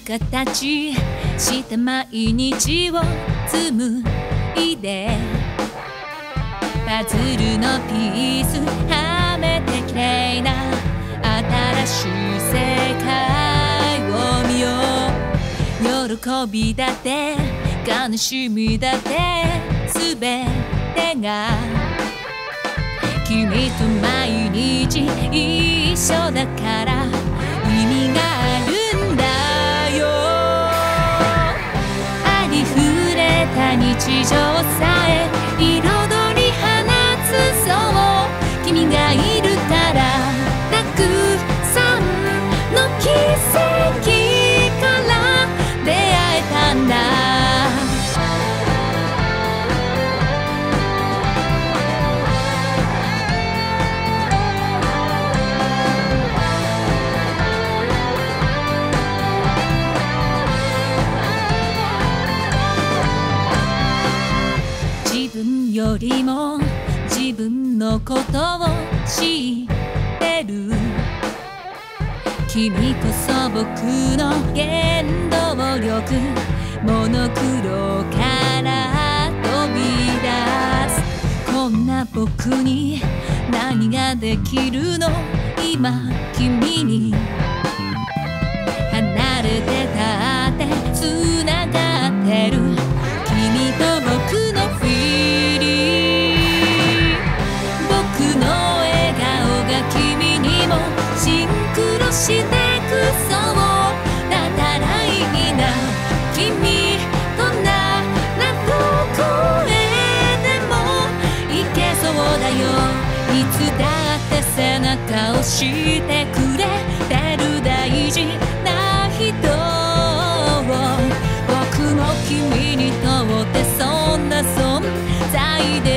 形した毎日を紡いでパズルのピースはめて綺麗な新しい世界を見よう。喜びだって悲しみだってすべてが君と毎日一緒だから意味があるんだよ。ありふれた日常さえ彩り放つそう君がいるからたくさんの奇跡から出会えたんだ。自分よりも自分のことを知ってる君こそ僕の原動力モノクロから飛び出すこんな僕に何ができるの今君に離れてたってつながってる君と僕のフィーリング僕の笑顔が君にもシンクロしてくそうだからいいな君とならどこへでも行けそうだよいつだって背中を押してくれてる大事な人を僕も君にとってそんな存在で